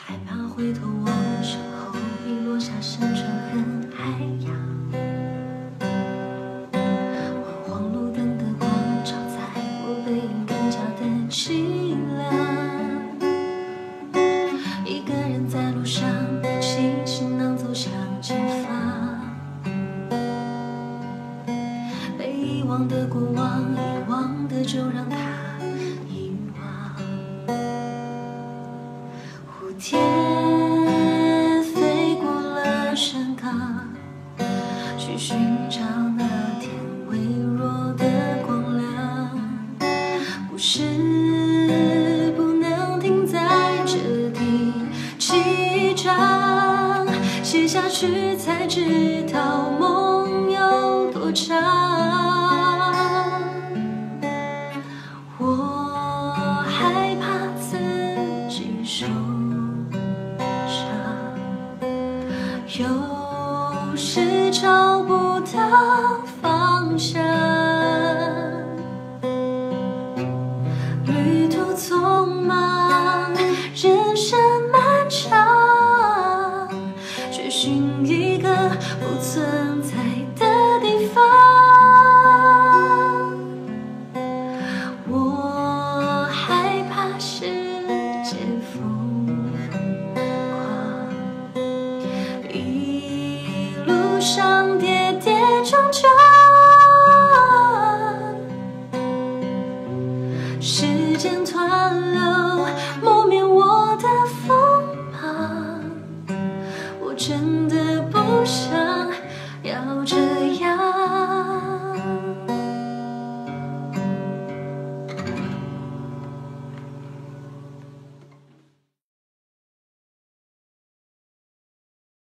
害怕回头望身后已落下山川和海洋。昏黄路灯的光照在我背影更加的凄凉。一个人在路上背起行囊走向前方。被遗忘的过往，遗忘的就让它遗忘。蝴蝶飞过了山岗，去寻找那天微弱的光亮。故事不能停在这第7章，写下去才知道梦有多长。我害怕自己受伤，有时找不到方向，旅途匆忙，人生漫长，追寻一个不存在的地方。我害怕世界疯狂，一路上跌跌撞撞，时间湍流。